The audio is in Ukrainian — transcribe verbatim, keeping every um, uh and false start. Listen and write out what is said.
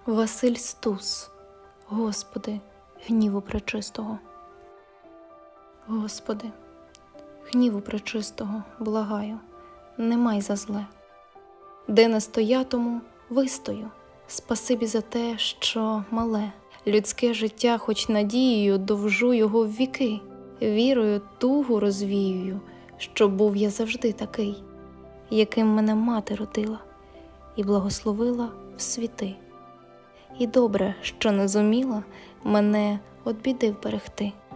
Василь Стус. Господи, гніву пречистого. Господи, гніву пречистого, благаю, не май за зле. Де не стоятиму, вистою, спасибі за те, що мале. Людське життя, хоч надією, довжу його в віки, вірою тугу розвіюю, щоб був я завжди такий, яким мене мати родила і благословила в світи. І добре, що не зуміла мене од біди вберегти.